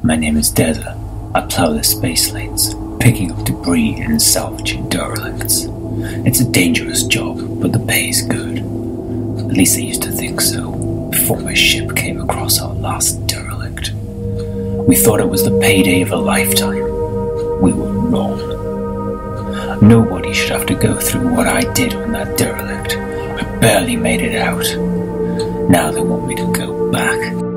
My name is Deza. I plow the space lanes, picking up debris and salvaging derelicts. It's a dangerous job, but the pay is good. At least I used to think so, before my ship came across our last derelict. We thought it was the payday of a lifetime. We were wrong. Nobody should have to go through what I did on that derelict. I barely made it out. Now they want me to go back.